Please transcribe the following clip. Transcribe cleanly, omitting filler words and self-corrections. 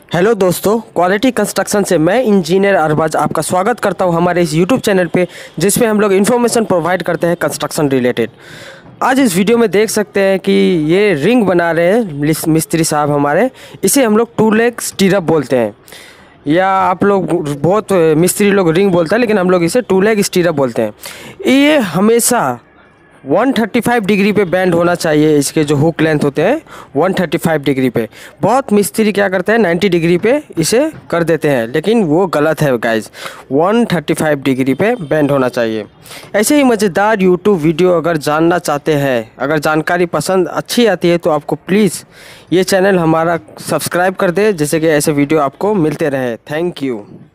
Hello दोस्तों, quality construction से मैं इंजीनियर अरबाज आपका स्वागत करता हूं हमारे इस यूट्यूब चैनल पे, जिसमें हम लोग इन्फॉर्मेशन प्रोवाइड करते हैं कंस्ट्रक्शन रिलेटेड। आज इस वीडियो में देख सकते हैं कि ये रिंग बना रहे हैं मिस्त्री साहब हमारे। इसे हम लोग 2 लेग स्टीरअप बोलते हैं, या आप लोग बहुत मिस्त्री लोग रिंग बोलते हैं, लेकिन हम लोग इसे 2 लेग स्टीरअप बोलते हैं। ये हमेशा 135 डिग्री पे बैंड होना चाहिए। इसके जो हुक लेंथ होते हैं 135 डिग्री पे। बहुत मिस्त्री क्या करते हैं 90 डिग्री पे इसे कर देते हैं, लेकिन वो गलत है गाइज। 135 डिग्री पे बैंड होना चाहिए। ऐसे ही मज़ेदार यूट्यूब वीडियो अगर जानना चाहते हैं, अगर जानकारी पसंद अच्छी आती है, तो आपको प्लीज़ ये चैनल हमारा सब्सक्राइब कर दे, जैसे कि ऐसे वीडियो आपको मिलते रहे। Thank you.